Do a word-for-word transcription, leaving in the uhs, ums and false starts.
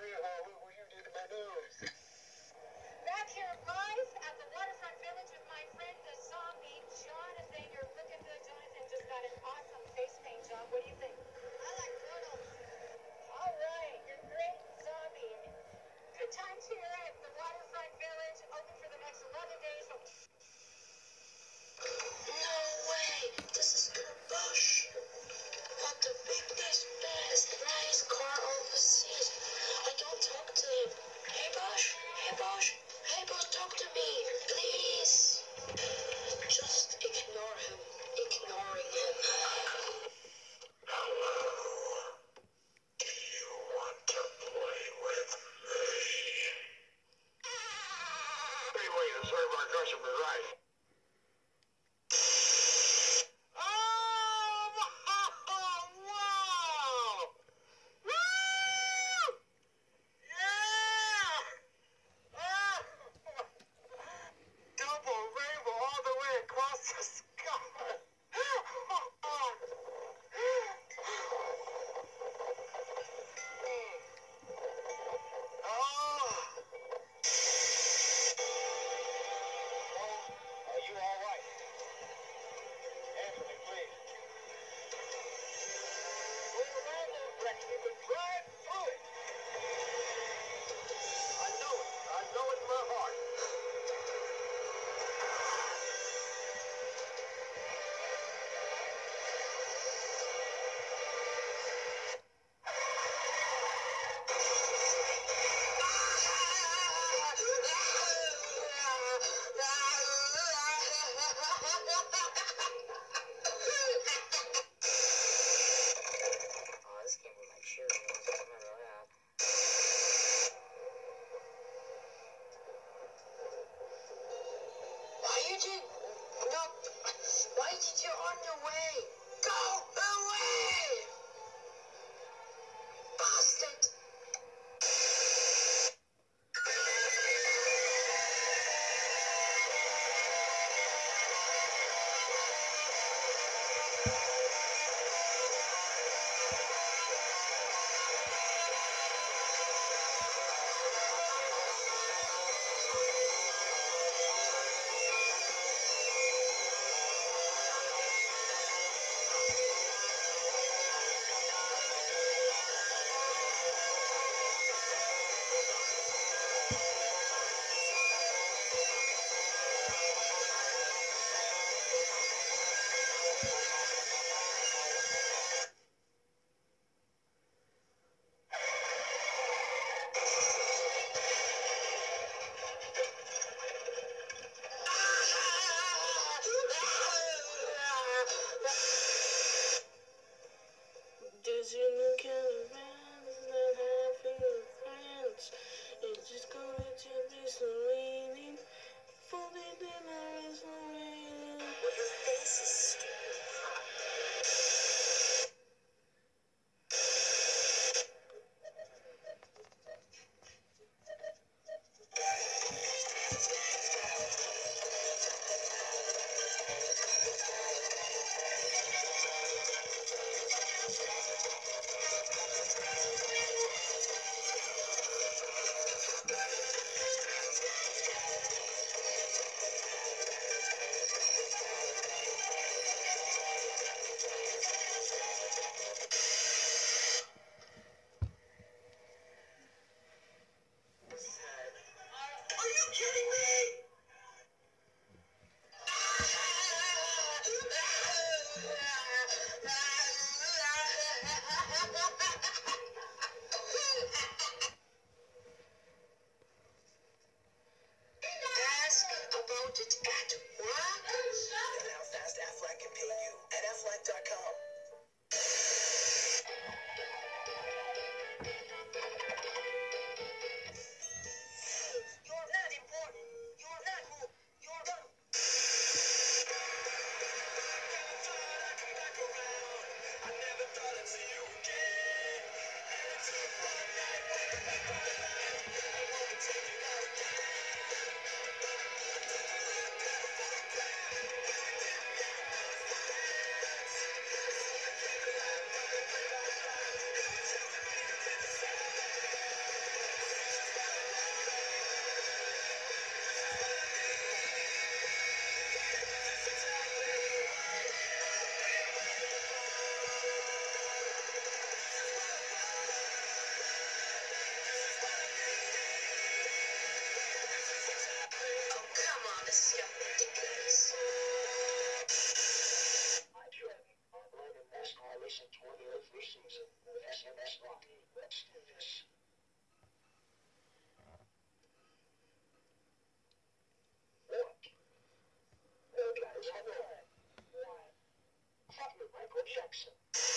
career, Harley, what you did to my nose. Back here, guys, at the Waterfront Village with my friend, the zombie, Jonathan. You're looking good. Jonathan just got an awesome face paint job. What do you think? I like turtles. All right, you're great, zombie. Good times here at the Waterfront Village, open for the next eleven days. So No way! This is Bush. What the biggest, baddest, brightest car overseas. I don't talk to him. Hey Bush, hey Bush, hey Bush, talk to me, please. Just ignore him. Ignoring him. Do you want to play with me? Hey, wait, the serve our customer right. No, why did you on your way? Go away! Bastard! There's a new caravan that having a friends. It's just going to be so raining. For the dinner is raining. Well, your face is stupid. Ask about it at work. And how fast Aflac can pay you at Aflac dot com. You're not important. You're not who. You're not. I never thought I'd see you again. And it's a fun night. I wanna take you out again. objection.